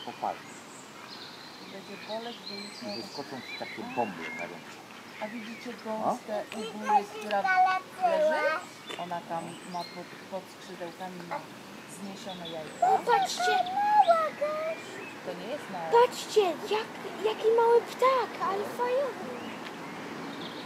popali. Będzie boleć, bo już... I wyskoczą ci takie bomby na ręce. A widzicie gąskę u góry, która leży? Ona tam ma pod skrzydełkami ma zniesione jajka. O, patrzcie! To nie jest mała. Patrzcie, jaki mały ptak, ale fajny.